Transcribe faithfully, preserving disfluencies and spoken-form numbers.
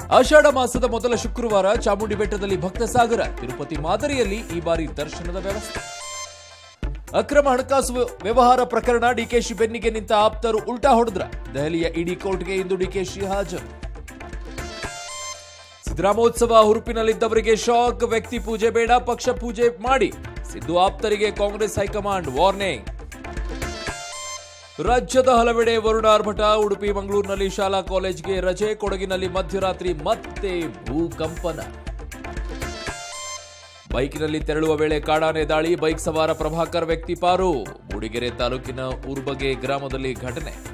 ಆಷಾಢ ಮಾಸದ ಮೊದಲ ಶುಕ್ರವಾರ ಚಾಮುಂಡಿ ಬೆಟ್ಟದಲ್ಲಿ ಭಕ್ತ ಸಾಗರ. ತಿರುಪತಿ ಮಾದರಿಯಲ್ಲಿ ಈ ಬಾರಿ ದರ್ಶನದ ವ್ಯವಸ್ಥೆ. ಅಕ್ರಮ ಹಣಕಾಸು ವ್ಯವಹಾರ ಪ್ರಕರಣ ಡಿಕೆಶಿ ಬೆನ್ನಿಗೆ ನಿಂತ ಆಪ್ತರು ಉಲ್ಟಾ ಹೊಡೆದ್ರ. ದೆಹಲಿಯ ಇಡಿ ಕೋರ್ಟ್ಗೆ ಇಂದು ಡಿಕೆಶಿ ಹಾಜರು. ಸಿದ್ದರಾಮೋತ್ಸವ ಹುರುಪಿನಲ್ಲಿದ್ದವರಿಗೆ ಶಾಕ್. ವ್ಯಕ್ತಿ ಪೂಜೆ ಬೇಡ, ಪಕ್ಷ ಪೂಜೆ ಮಾಡಿ. ಸಿದ್ದು ಆಪ್ತರಿಗೆ ಕಾಂಗ್ರೆಸ್ ಹೈಕಮಾಂಡ್ ವಾರ್ನಿಂಗ್. ರಾಜ್ಯದ ಹಲವೆಡೆ ವರುಣಾರ್ಭಟ. ಉಡುಪಿ ಮಂಗಳೂರಿನಲ್ಲಿ ಶಾಲಾ ಕಾಲೇಜ್ಗೆ ರಜೆ. ಕೊಡಗಿನಲ್ಲಿ ಮಧ್ಯರಾತ್ರಿ ಮತ್ತೆ ಭೂಕಂಪನ. ಬೈಕಿನಲ್ಲಿ ತೆರಳುವ ವೇಳೆ ಕಾಡಾನೆ ದಾಳಿ. ಬೈಕ್ ಸವಾರ ಪ್ರಭಾಕರ್ ವ್ಯಕ್ತಿ ಪಾರು. ಮೂಡಿಗೆರೆ ತಾಲೂಕಿನ ಉರ್ಬಗೆ ಗ್ರಾಮದಲ್ಲಿ ಘಟನೆ.